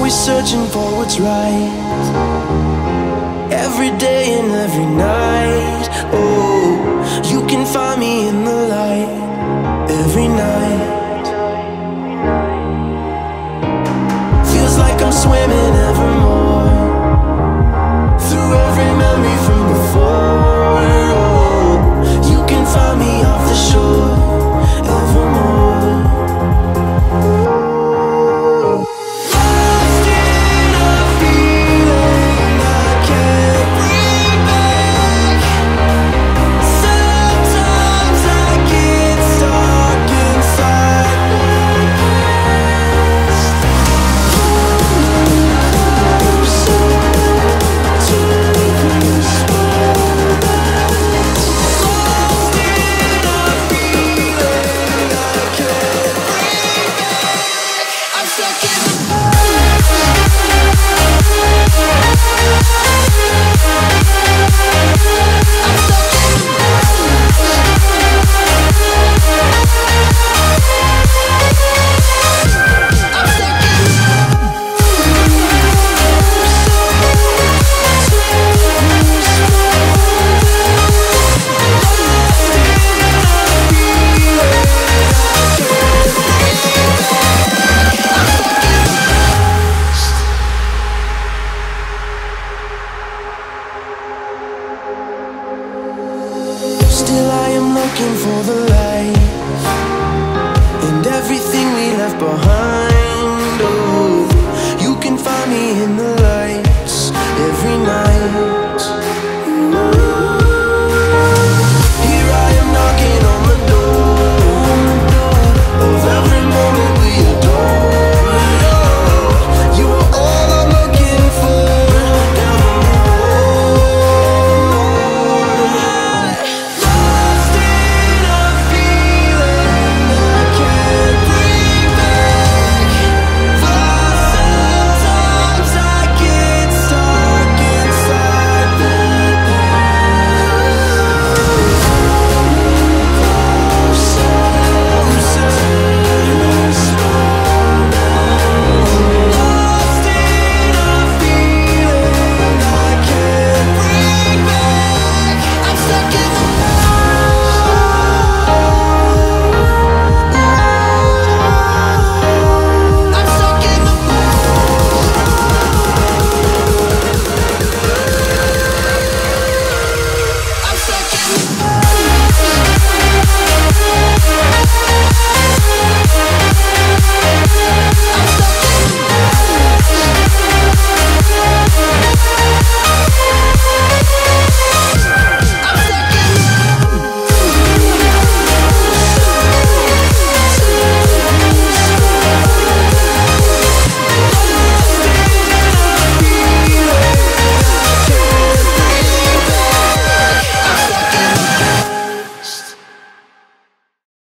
always searching for what's right, every day and every night. Oh, you can find me in the light every night. Feels like I'm swimming evermore through every memory from before. Oh, you can find me off the shore evermore. Lost in a feeling I can't bring back. Sometimes I get stuck inside my past. So to this world. Lost in a feeling I can't bring back. I'm stuck in the past.